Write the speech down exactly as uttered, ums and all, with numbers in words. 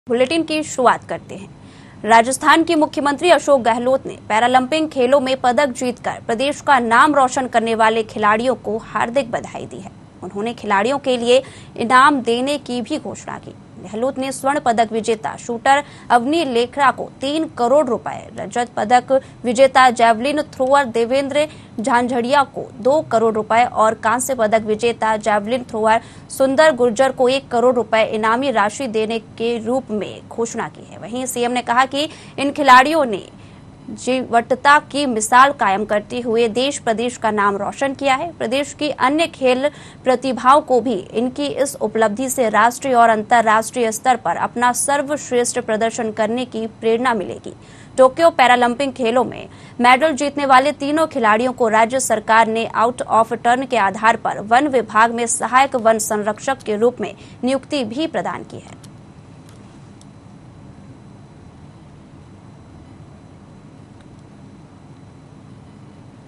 Bulletin की शुरुआत करते हैं। राजस्थान के मुख्यमंत्री अशोक गहलोत ने पैरालंपिक खेलों में पदक जीतकर प्रदेश का नाम रोशन करने वाले खिलाड़ियों को हार्दिक बधाई दी है। उन्होंने खिलाड़ियों के लिए इनाम देने की भी घोषणा की। गहलोत ने स्वर्ण पदक विजेता शूटर अवनी लेखरा को तीन करोड़ रुपए, रजत पदक विजेता जैवलिन थ्रोअर देवेंद्र झांझड़िया को दो करोड़ रुपए और कांस्य पदक विजेता जैवलिन थ्रोअर सुंदर गुर्जर को एक करोड़ रुपए इनामी राशि देने के रूप में घोषणा की है। वहीं सीएम ने कहा कि इन खिलाड़ियों ने जीवटता की मिसाल कायम करते हुए देश प्रदेश का नाम रोशन किया है। प्रदेश की अन्य खेल प्रतिभाओं को भी इनकी इस उपलब्धि से राष्ट्रीय और अंतर्राष्ट्रीय स्तर पर अपना सर्वश्रेष्ठ प्रदर्शन करने की प्रेरणा मिलेगी। टोक्यो पैरालंपिक खेलों में मेडल जीतने वाले तीनों खिलाड़ियों को राज्य सरकार ने आउट ऑफ टर्न के आधार पर वन विभाग में सहायक वन संरक्षक के रूप में नियुक्ति भी प्रदान की है।